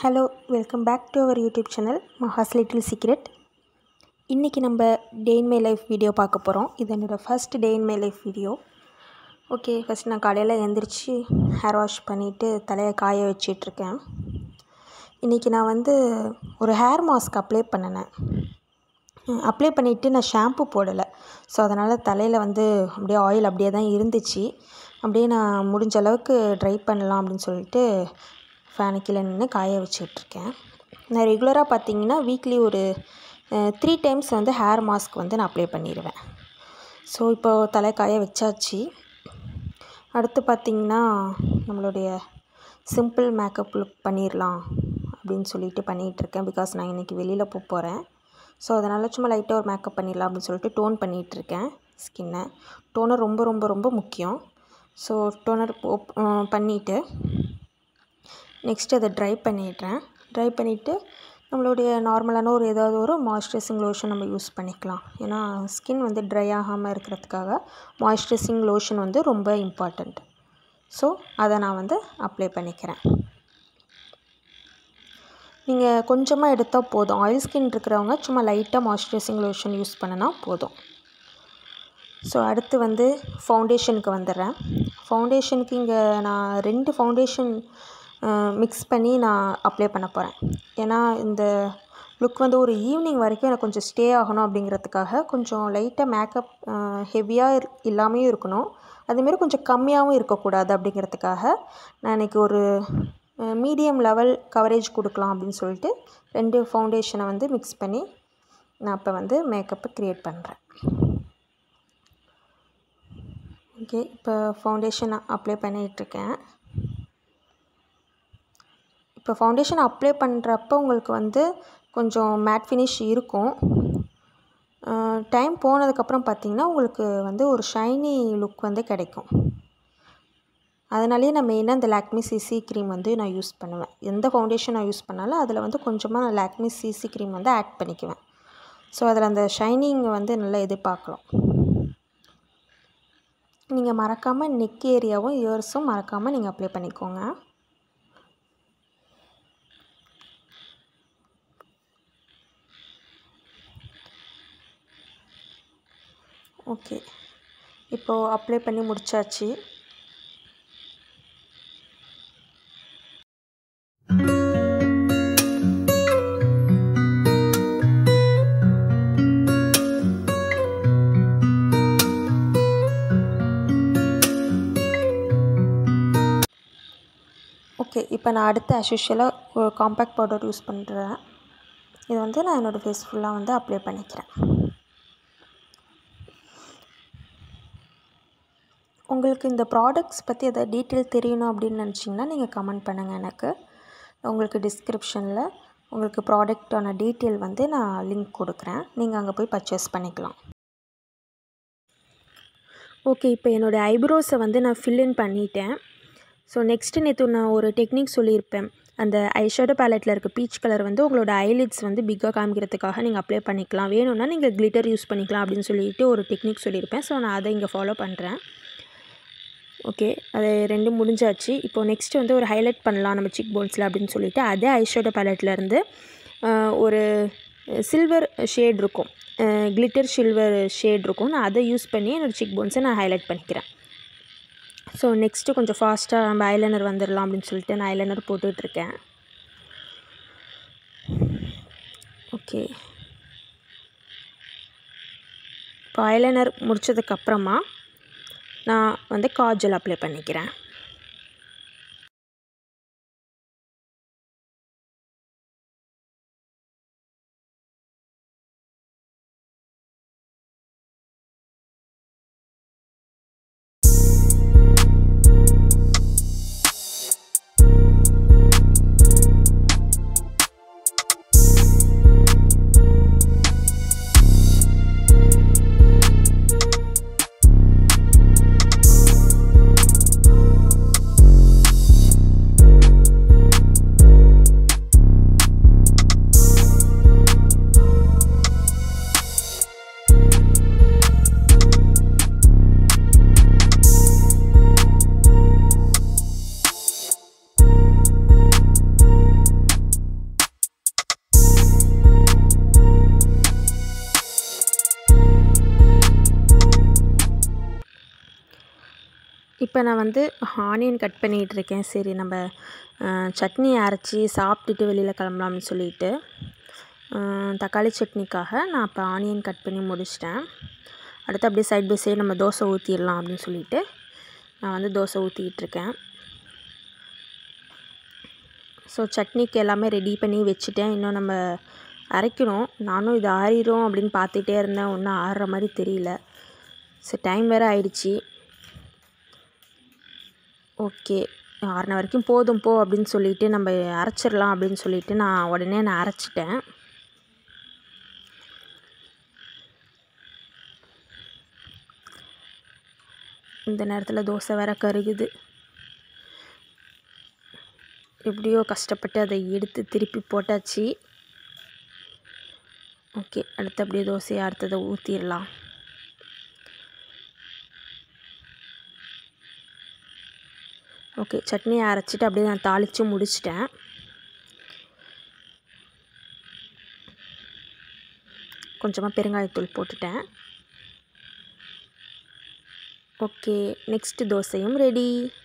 Hello, welcome back to our YouTube channel Maha's Little Secret. இன்னைக்கு நம்ம day in my life video பார்க்க போகிறோம். இது என்னோட first day in my life video. Okay, first நான் காலையில் எழுந்திரிச்சு ஹேர் வாஷ் பண்ணிவிட்டு தலையை காய வச்சிட்ருக்கேன். இன்றைக்கி நான் ஒரு ஹேர் மாஸ்க் அப்ளை பண்ணிவிட்டு நான் ஷாம்பு போடலை. ஸோ அதனால் தலையில் அப்படியே ஆயில் அப்படியே தான் இருந்துச்சு. அப்படியே நான் முடிஞ்ச அளவுக்கு ட்ரை பண்ணலாம் அப்படின்னு சொல்லிட்டு ஃபேனு கீழே நின்று காய வச்சிட்ருக்கேன். நான் ரெகுலராக பார்த்திங்கன்னா வீக்லி ஒரு 3 டைம்ஸ் ஹேர் மாஸ்க் நான் அப்ளை பண்ணிடுவேன். ஸோ இப்போது தலை காய வச்சாச்சு. அடுத்து பார்த்திங்கன்னா நம்மளுடைய சிம்பிள் மேக்கப் லுக் பண்ணிடலாம் அப்படின்னு சொல்லிட்டு பண்ணிகிட்ருக்கேன். பிகாஸ் நான் இன்றைக்கி வெளியில் போகிறேன். ஸோ அதனால் சும்மா லைட்டாக ஒரு மேக்கப் பண்ணிடலாம் அப்படின்னு சொல்லிட்டு டோன் பண்ணிகிட்ருக்கேன் ஸ்கின்னை. டோனர் ரொம்ப ரொம்ப ரொம்ப முக்கியம். ஸோ டோனர் பண்ணிவிட்டு நெக்ஸ்ட்டு அதை ட்ரை பண்ணிடுறேன். ட்ரை பண்ணிவிட்டு நம்மளுடைய நார்மலான ஏதாவது ஒரு மாய்ஸ்சரைசிங் லோஷன் நம்ம யூஸ் பண்ணிக்கலாம். ஏன்னா ஸ்கின் ட்ரை ஆகாமல் இருக்கிறதுக்காக மாய்ஸ்சரைசிங் லோஷன் ரொம்ப இம்பார்ட்டண்ட். ஸோ அதை நான் அப்ளை பண்ணிக்கிறேன். நீங்கள் கொஞ்சமாக எடுத்தால் போதும். ஆயில் ஸ்கின் இருக்கிறவங்க சும்மா லைட்டாக மாய்ஸ்சரைசிங் லோஷன் யூஸ் பண்ணினா போதும். ஸோ அடுத்து ஃபவுண்டேஷனுக்கு வந்துடுறேன். ஃபவுண்டேஷனுக்கு இங்கே நான் 2 ஃபவுண்டேஷன் மிக்ஸ் பண்ணி நான் அப்ளை பண்ண போகிறேன். ஏன்னா இந்த லுக் ஒரு ஈவினிங் வரைக்கும் எனக்கு கொஞ்சம் ஸ்டே ஆகணும் அப்படிங்கிறதுக்காக கொஞ்சம் லைட்டாக மேக்கப் ஹெவியாக இல்லாமையும் இருக்கணும், அதேமாரி கொஞ்சம் கம்மியாகவும் இருக்கக்கூடாது. அப்படிங்கிறதுக்காக நான் இன்றைக்கி ஒரு மீடியம் லெவல் கவரேஜ் கொடுக்கலாம் அப்படின்னு சொல்லிட்டு 2 ஃபவுண்டேஷனை மிக்ஸ் பண்ணி நான் இப்போ மேக்கப்பை க்ரியேட் பண்ணுறேன். ஓகே, இப்போ ஃபவுண்டேஷன் அப்ளை பண்ணிகிட்ருக்கேன். இப்போ ஃபவுண்டேஷன் அப்ளை பண்ணுறப்போ உங்களுக்கு கொஞ்சம் மேட் ஃபினிஷ் இருக்கும். டைம் போனதுக்கப்புறம் பார்த்திங்கன்னா உங்களுக்கு ஒரு ஷைனி லுக் கிடைக்கும். அதனாலேயே நான் மெயினாக இந்த லாக்மி சிசி க்ரீம் நான் யூஸ் பண்ணுவேன். எந்த ஃபவுண்டேஷன் நான் யூஸ் பண்ணாலும் அதில் கொஞ்சமாக நான் லாக்மி சிசி க்ரீம் ஆட் பண்ணிக்குவேன். ஸோ அதில் அந்த ஷைனிங் நல்லா எதிர்பார்க்கலாம். நீங்கள் மறக்காமல் நெக் ஏரியாவும் இயர்ஸும் மறக்காமல் நீங்கள் அப்ளை பண்ணிக்கோங்க. ஓகே, இப்போது அப்ளை பண்ணி முடிச்சாச்சு. ஓகே, இப்போ நான் அடுத்து ஆஸ்யூஷுவலாக ஒரு காம்பேக்ட் பவுடர் யூஸ் பண்ணுறேன். இது நான் என்னோடய ஃபேஸ் ஃபுல்லாக அப்ளை பண்ணிக்கிறேன். உங்களுக்கு இந்த ப்ராடக்ட்ஸ் பற்றி எதாவது டீட்டெயில் தெரியணும் அப்படின்னு நினச்சிங்கன்னா நீங்கள் கமெண்ட் பண்ணுங்கள். எனக்கு உங்களுக்கு டிஸ்கிரிப்ஷனில் உங்களுக்கு ப்ராடக்டான டீட்டெயில் நான் லிங்க் கொடுக்குறேன். நீங்கள் அங்கே போய் பர்ச்சேஸ் பண்ணிக்கலாம். ஓகே, இப்போ என்னோடய ஐப்ரோஸை நான் ஃபில்லின் பண்ணிட்டேன். ஸோ நெக்ஸ்ட்டு நேற்று நான் ஒரு டெக்னிக் சொல்லியிருப்பேன். அந்த ஐஷேடோ பேலட்டில் இருக்க பீச் கலர் உங்களோட ஐலிட்ஸ் பிக்காக காமிக்கிறதுக்காக நீங்கள் அப்ளை பண்ணிக்கலாம். வேணும்னா நீங்கள் கிளிட்டர் யூஸ் பண்ணிக்கலாம் அப்படின்னு சொல்லிட்டு ஒரு டெக்னிக் சொல்லியிருப்பேன். ஸோ நான் அதை இங்கே ஃபாலோ பண்ணுறேன். ஓகே, அது 2 முடிஞ்சாச்சு. இப்போது நெக்ஸ்ட்டு ஒரு ஹைலைட் பண்ணலாம் நம்ம சிக் போன்ஸில் அப்படின்னு சொல்லிட்டு அதே ஐஷேடோ பேலட்லேருந்து ஒரு சில்வர் ஷேட் இருக்கும், கிளிட்டர் சில்வர் ஷேட் இருக்கும். நான் அதை யூஸ் பண்ணி என்னோடய சிக் போன்ஸை நான் ஹைலைட் பண்ணிக்கிறேன். ஸோ நெக்ஸ்ட்டு கொஞ்சம் ஃபாஸ்ட்டாக நம்ம ஐலைனர் வந்துடலாம் அப்படின்னு சொல்லிட்டு நான் ஐலைனர் போட்டுட்ருக்கேன். ஓகே, இப்போ ஐலைனர் முடித்ததுக்கப்புறமா நான் காஜல் அப்ளை பண்ணிக்கிறேன். இப்போ நான் வந்து ஆனியன் கட் பண்ணிகிட்ருக்கேன். சரி நம்ம சட்னி அரைச்சி சாப்பிட்டுட்டு வெளியில் கிளம்பலாம்னு சொல்லிட்டு தக்காளி சட்னிக்காக நான் இப்போ ஆனியன் கட் பண்ணி முடிச்சிட்டேன். அடுத்து அப்படியே சைட் பை சைடு நம்ம தோசை ஊற்றிடலாம் அப்படின்னு சொல்லிட்டு நான் வந்து தோசை ஊற்றிக்கிட்டுருக்கேன். ஸோ சட்னிக்கு எல்லாமே ரெடி பண்ணி வச்சுட்டேன். இன்னும் நம்ம அரைக்கணும். நானும் இது ஆறிடும் அப்படின்னு பார்த்துட்டே இருந்தேன். ஒன்றும் ஆறுற மாதிரி தெரியல. ஸோ டைம் வேறு ஆயிடுச்சு. ஓகே, ஆறின வரைக்கும் போதும் போ அப்படின்னு சொல்லிட்டு நம்ம அரைச்சிடலாம் அப்படின்னு சொல்லிட்டு நான் அரைச்சிட்டேன். இந்த நேரத்தில் தோசை வேற கருகுது. எப்படியோ கஷ்டப்பட்டு அதை எடுத்து திருப்பி போட்டாச்சு. ஓகே, அடுத்து அப்படியே தோசையை அடுத்ததை ஊற்றிடலாம். ஓகே, சட்னியை அரைச்சிட்டு அப்படியே நான் தாளித்து முடிச்சிட்டேன். கொஞ்சமாக பெருங்காயத்தூள் போட்டுட்டேன். ஓகே, நெக்ஸ்ட்டு தோசையும் ரெடி.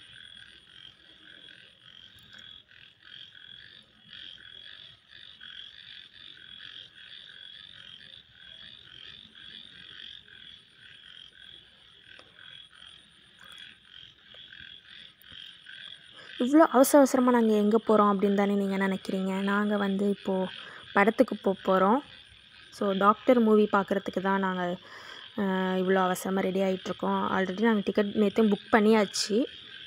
இவ்வளோ அவசரமாக நாங்கள் எங்கே போகிறோம் அப்படின்னு தானே நீங்கள் நினைக்கிறீங்க. நாங்கள் வந்து இப்போது படத்துக்கு போகிறோம். ஸோ டாக்டர் மூவி பார்க்குறதுக்கு தான் நாங்கள் இவ்வளோ அவசரமாக ரெடி ஆகிட்ருக்கோம். ஆல்ரெடி நாங்கள் டிக்கெட் நேற்று புக் பண்ணியாச்சு.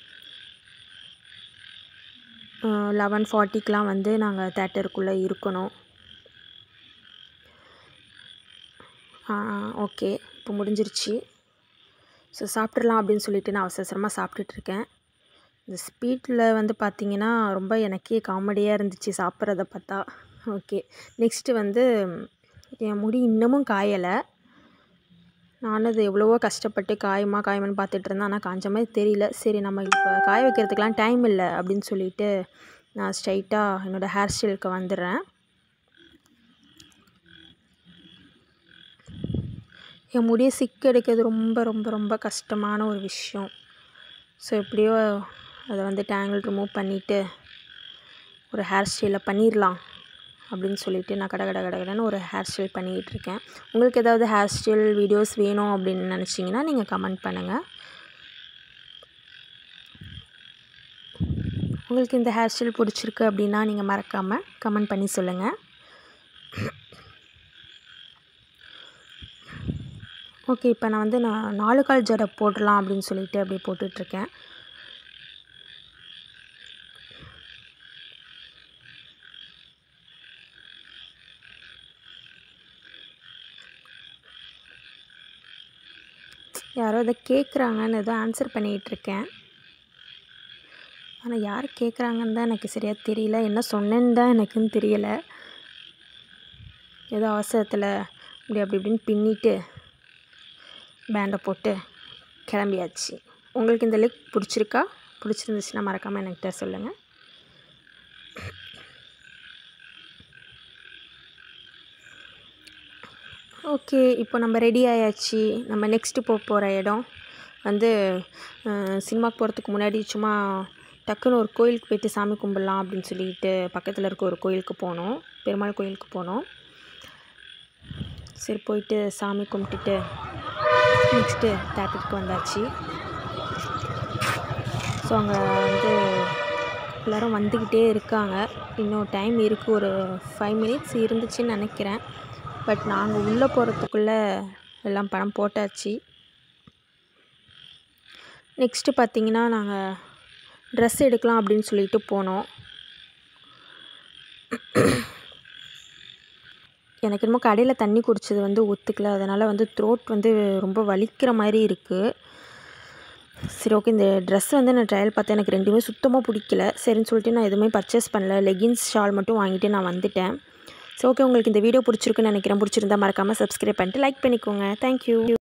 11:40க்கெலாம் வந்து நாங்கள் தேட்டருக்குள்ளே இருக்கணும். ஓகே, இப்போ முடிஞ்சிருச்சு. ஸோ சாப்பிட்றலாம் அப்படின்னு சொல்லிட்டு நான் அவசரமாக சாப்பிட்டுட்ருக்கேன். இந்த ஸ்பீட்டில் வந்து பார்த்திங்கன்னா ரொம்ப எனக்கே காமெடியாக இருந்துச்சு சாப்பிட்றத பார்த்தா. ஓகே, நெக்ஸ்ட்டு வந்து என் முடி இன்னமும் காயலை. நானும் அது எவ்வளவோ கஷ்டப்பட்டு காயுமான்னு பார்த்துட்டு இருந்தேன். ஆனால் காஞ்ச மாதிரி தெரியல. சரி நம்ம இப்போ காய வைக்கிறதுக்கெலாம் டைம் இல்லை அப்படின்னு சொல்லிட்டு நான் ஸ்ட்ரைட்டாக என்னோடய ஹேர் ஸ்டைலுக்கு வந்துடுறேன். என் முடியை சிக்கு எடுக்கிறது ரொம்ப ரொம்ப ரொம்ப கஷ்டமான ஒரு விஷயம். ஸோ எப்படியோ அதை வந்து டேங்கிள் ரிமூவ் பண்ணிவிட்டு ஒரு ஹேர் ஸ்டைலை பண்ணிடலாம் அப்படின்னு சொல்லிட்டு நான் கடன்னு ஒரு ஹேர் ஸ்டைல் பண்ணிக்கிட்டு இருக்கேன். உங்களுக்கு ஏதாவது ஹேர் ஸ்டைல் வீடியோஸ் வேணும் அப்படின்னு நினச்சிங்கன்னா நீங்கள் கமெண்ட் பண்ணுங்கள். உங்களுக்கு இந்த ஹேர் ஸ்டைல் பிடிச்சிருக்கு அப்படின்னா நீங்கள் மறக்காமல் கமெண்ட் பண்ணி சொல்லுங்கள். ஓகே, இப்போ நான் வந்து 4 கால் ஜடை போடலாம் அப்படின்னு சொல்லிட்டு அப்படியே போட்டுட்ருக்கேன். யாரோ இதை கேட்குறாங்கன்னு ஏதோ ஆன்சர் பண்ணிகிட்ருக்கேன். ஆனால் யார் கேட்குறாங்கன்னு தான் எனக்கு சரியாக தெரியல. என்ன சொன்னேன்னு தான் எனக்குன்னு தெரியலை. ஏதோ அவசரத்தில் அப்படி இப்படின்னு பின்னிட்டு பேண்டை போட்டு கிளம்பியாச்சு. உங்களுக்கு இந்த லுக் பிடிச்சிருக்கா? பிடிச்சிருந்துச்சுன்னா மறக்காமல் என்கிட்ட சொல்லுங்கள். ஓகே, இப்போ நம்ம ரெடி ஆயாச்சு. நம்ம நெக்ஸ்ட்டு போகிற இடம் வந்து சினிமாவுக்கு போகிறதுக்கு முன்னாடி சும்மா டக்குன்னு ஒரு கோயிலுக்கு போய்ட்டு சாமி கும்பிட்லாம் அப்படின்னு சொல்லிட்டு பக்கத்தில் இருக்க ஒரு கோயிலுக்கு போனோம். பெருமாள் கோயிலுக்கு போனோம். சரி போயிட்டு சாமி கும்பிட்டுட்டு நெக்ஸ்ட்டு தேட்டருக்கு வந்தாச்சு. ஸோ அங்கே வந்து எல்லோரும் வந்துக்கிட்டே இருக்காங்க. இன்னும் டைம் இருக்குது, ஒரு 5 மினிட்ஸ் இருந்துச்சுன்னு நினைக்கிறேன். பட் நாங்கள் உள்ளே போகிறதுக்குள்ளே எல்லாம் படம் போட்டாச்சு. நெக்ஸ்ட்டு பார்த்திங்கன்னா நாங்கள் ட்ரெஸ் எடுக்கலாம் அப்படின்னு சொல்லிட்டு போனோம். எனக்கு என்னமோ கடையில் தண்ணி குடித்தது வந்து ஒத்துக்கல. அதனால் வந்து த்ரோட் வந்து ரொம்ப வலிக்கிற மாதிரி இருக்குது. சரி ஓகே, இந்த ட்ரெஸ் வந்து நான் ட்ரையல் பார்த்தேன். எனக்கு ரெண்டுமே சுத்தமாக பிடிக்கல. சரின்னு சொல்லிட்டு நான் எதுவுமே பர்ச்சேஸ் பண்ணல. லெகின்ஸ் ஷால் மட்டும் வாங்கிட்டு நான் வந்துட்டேன். ஸோ ஓகே, உங்களுக்கு இந்த வீடியோ பிடிச்சிருக்குன்னு நினைக்கிறேன். பிடிச்சிருந்தா மறக்காமல் சப்ஸ்கிரைப் பண்ணிட்டு லைக் பண்ணிக்கோங்க. தேங்க்யூ.